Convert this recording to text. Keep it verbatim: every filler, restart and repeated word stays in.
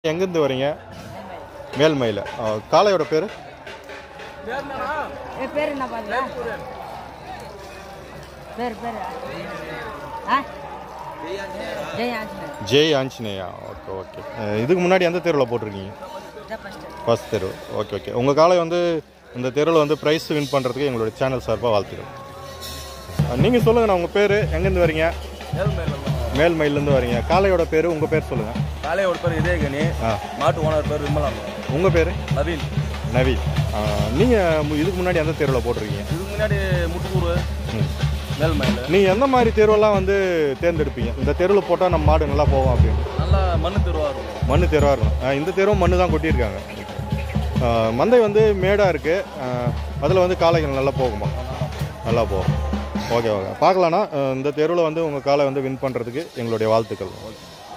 எங்கேருந்து வரீங்க? மேல்மயில. காளையோட பேர்? பேர் என்ன பாருங்க? பேர் பேர் ஜெய் ஆஞ்சநேயா. Okay okay. இதுக்கு முன்னாடி எந்த தெருவில் போட்டிருக்கீங்க? ஃபர்ஸ்ட் தெரு. Okay okay. உங்கள் காளை வந்து இந்த தெருவில் வந்து ப்ரைஸ் வின் பண்ணுறதுக்கு எங்களுடைய சேனல் சார்பாக வாழ்த்துக்கிறோம். நீங்கள் சொல்லுங்கண்ணா, உங்கள் பேர், எங்கேருந்து வரீங்க? மேல்மயிலேருந்து வரீங்க. காளையோட பேர், உங்கள் பேர் சொல்லுங்கள். காளையோட பேர் இதயகனி. ஆ, மாட்டு ஓனர் பேர் விமலா. உங்கள் பேர்? நவீன். நவீன். நீங்கள் இதுக்கு முன்னாடி எந்த தெருவில் போட்டிருக்கீங்க? இதுக்கு முன்னாடி முட்டுக்கூறு, மேல்மயில். நீங்கள் எந்த மாதிரி தெருவெல்லாம் வந்து தேர்ந்தெடுப்பீங்க? இந்த தெருவில் போட்டால் நம்ம மாடு நல்லா போவோம் அப்படின்னு. நல்லா மண்ணு தெருவாக இருக்கும். மண்ணு தெருவாக இருக்கும். இந்த தெருவும் மண்ணு தான் கொட்டியிருக்காங்க. மந்தை வந்து மேடாக இருக்குது, அதில் வந்து காளைகள் நல்லா போகுமா? நல்லா போகும். Okay okay. பார்க்கலான்னா இந்த தெருவில் வந்து உங்கள் காலை வந்து வின் பண்ணுறதுக்கு எங்களுடைய வாழ்த்துக்கள்.